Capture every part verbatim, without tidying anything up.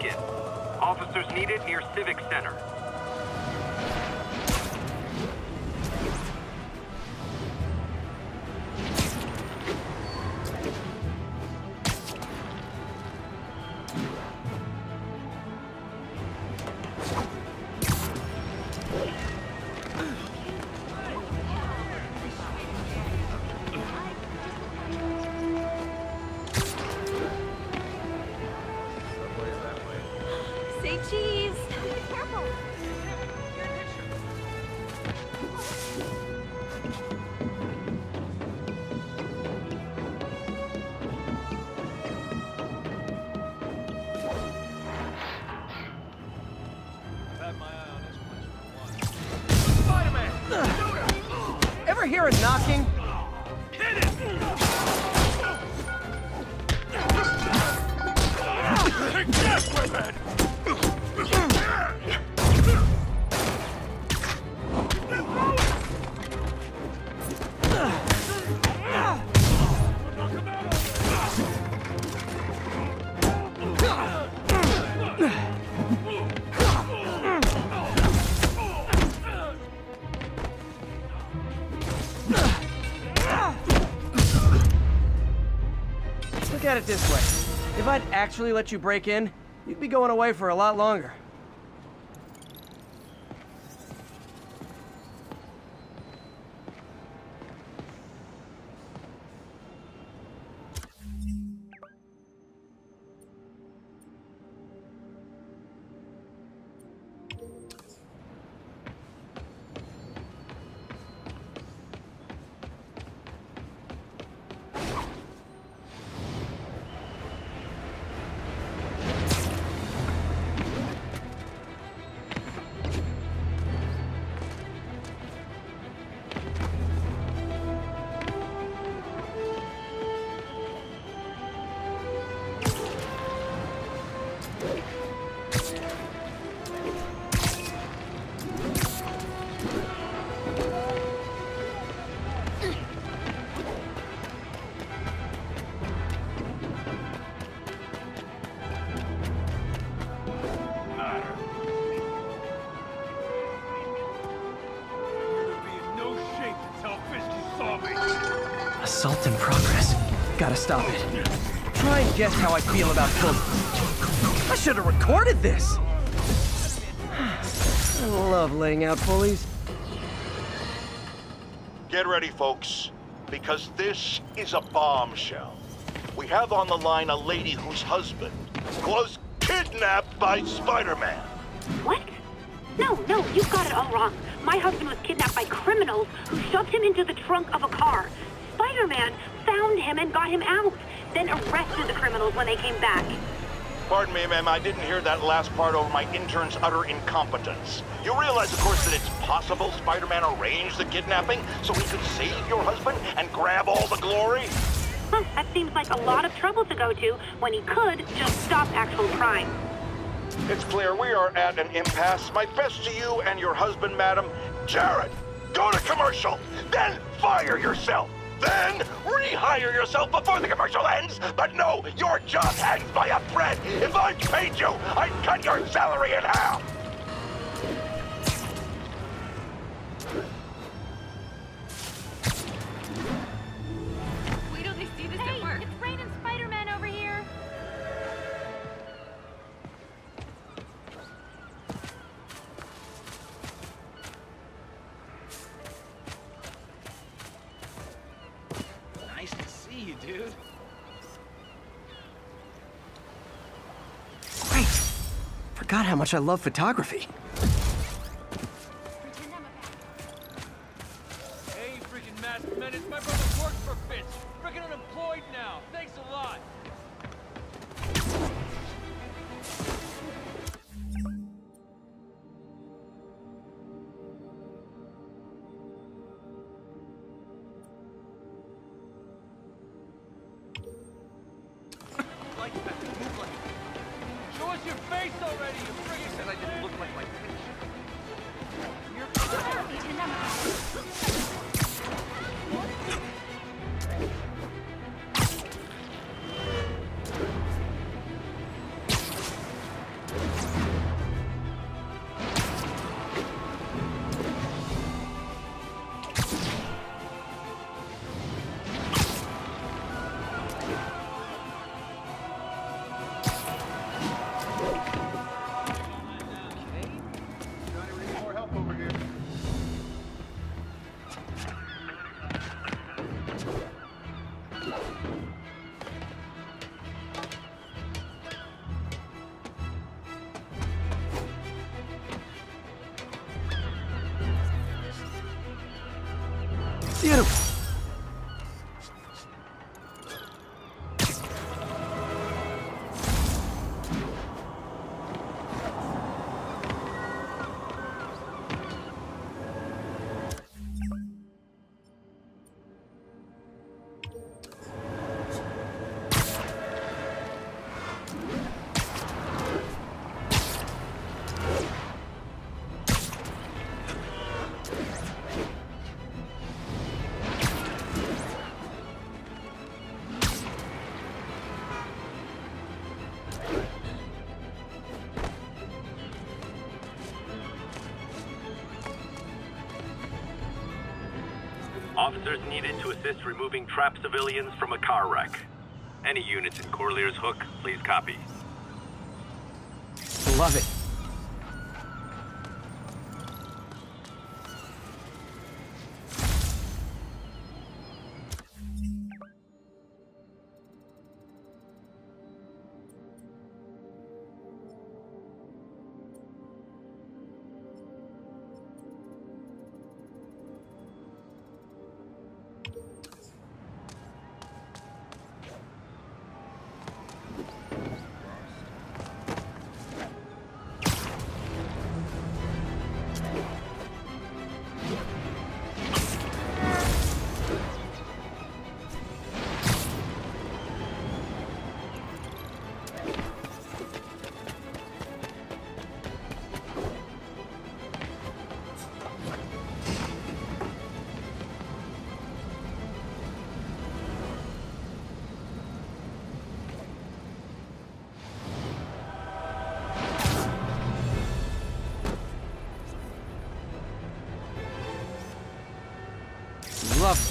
break-in. Officers needed near Civic Center. Say cheese. Careful. I've had my eye on this place for a while. Spider-Man! Ever hear it knocking? Hit it! Take that, Whiphead! Look at it this way. If I'd actually let you break in, you'd be going away for a lot longer. Assault in progress. Gotta stop it. Try and guess how I feel about pulleys. I should have recorded this! I love laying out pulleys. Get ready, folks, because this is a bombshell. We have on the line a lady whose husband was kidnapped by Spider-Man. What? No, no, you've got it all wrong. My husband was kidnapped by criminals who shoved him into the trunk of a car. Spider-Man found him and got him out, then arrested the criminals when they came back. Pardon me, ma'am, I didn't hear that last part over my intern's utter incompetence. You realize, of course, that it's possible Spider-Man arranged the kidnapping so he could save your husband and grab all the glory? Huh, that seems like a lot of trouble to go to when he could just stop actual crime. It's clear we are at an impasse. My best to you and your husband, madam. Jared, go to commercial, then fire yourself. Then rehire yourself before the commercial ends. But no, your job hangs by a thread. If I paid you, I'd cut your salary in half. Wait till they see this at work. Hey, it's raining Spider-Man over here. Nice to see you, dude. Great. Forgot how much I love photography. Hey, freaking masked menace, my brother works for Fitz. Freaking unemployed now. Thanks a lot. Like that. Move like it. Show us your face already, you friggin' Said I didn't look like my Beautiful. Officers needed to assist removing trapped civilians from a car wreck. Any units in Corlear's Hook, please copy. Love it. Lovely.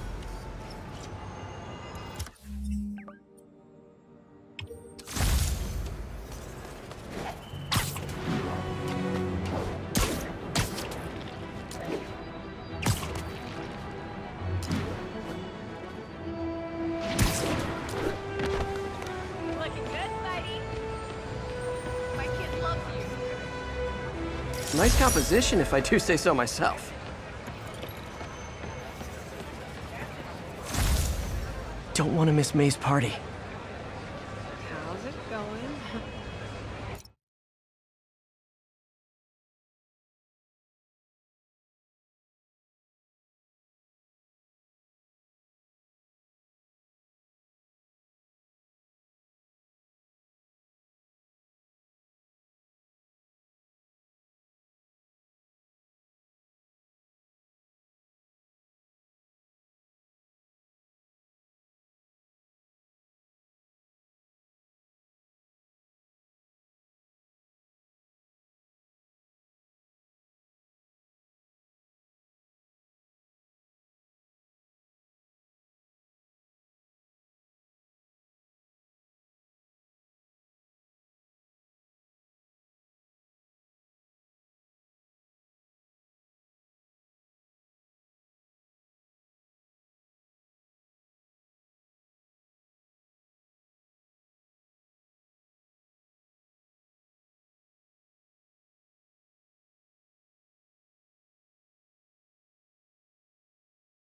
Looking good, Spidey. My kid loves you. Nice composition, if I do say so myself. Don't want to miss May's party.